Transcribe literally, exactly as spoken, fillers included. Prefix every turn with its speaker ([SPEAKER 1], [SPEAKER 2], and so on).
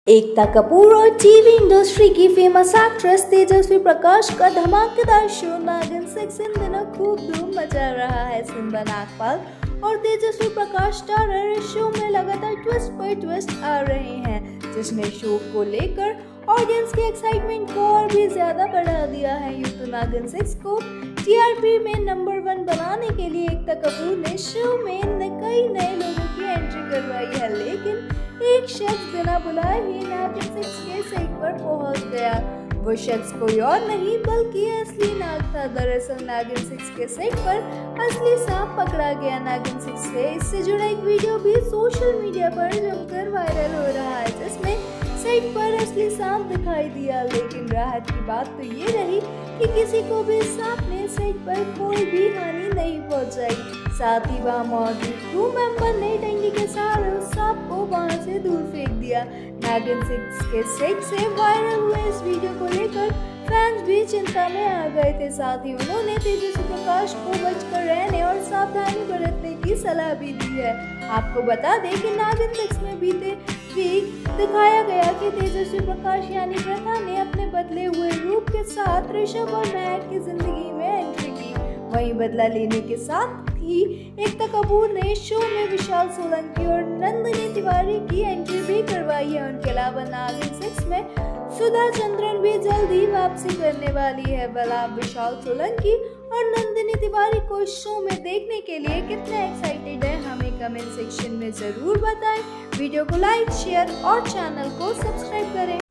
[SPEAKER 1] एकता कपूर और TV industry की famous actress Tejasswi Prakash का धमाकेदार शो नागिन सिक्स इन दिनों खूब धूम मचा रहा है। सिम्बा नागपाल और तेजस्वी प्रकाश स्टारर इस शो में लगातार ट्विस्ट पर ट्विस्ट आ रहे हैं, जिसने शो को लेकर ऑडियंस की एक्साइटमेंट को और भी ज्यादा बढ़ा दिया है। यूं तो नागिन सिक्स को टीआरपी में नंबर वन बनाने के लिए एकता कपूर ने शो में कई नए लोगों की एंट्री करवाई है, लेकिन एक शख्स बिना बुलाए ही नागिन सिक्स के सेट पर पहुंच गया। वो शख्स कोई और नहीं बल्कि असली नाग था। दरअसल नागिन सिक्स के सेट पर असली सांप पकड़ा गया। नागिन सिक्स से इससे जुड़ा एक वीडियो भी सोशल मीडिया पर जमकर वायरल हो रहा है, जिसमें सेट पर असली सांप दिखाई दिया। लेकिन राहत की बात तो ये रही कि किसी को भी सांप ने सेट पर कोई भी हानि नहीं पहुंचाई। साथ ही वहाँ मौजूद क्रू मेंबर ने डंडी के सहारे उस सांप को वहां से दूर फेंक दिया। नागिन सिक्स के सेट से वायरल हुए इस वीडियो को लेकर फैंस भी चिंता में आ गए थे। साथ ही उन्होंने तेजस्वी प्रकाश को बचकर रहने और सावधानी बरतने की सलाह भी दी है। आपको बता दें कि नागिन सिक्स में बीते वीक दिखाया गया कि तेजस्वी प्रकाश यानी प्रथा ने अपने बदले हुए रूप के साथ ऋषभ और महक की जिंदगी में एंट्री की। वहीं बदला लेने के साथ ही एकता कपूर ने शो में विशाल सोलंकी और नंदिनी तिवारी की एंट्री भी करवाई है। उनके अलावा नागिन सिक्स में सुधा चंद्रन भी जल्द ही वापसी करने वाली है। भला आप विशाल सोलंकी और नंदिनी तिवारी को शो में देखने के लिए कितने एक्साइटेड है, हमें कमेंट सेक्शन में जरूर बताएं। वीडियो को लाइक, शेयर और चैनल को सब्सक्राइब करें।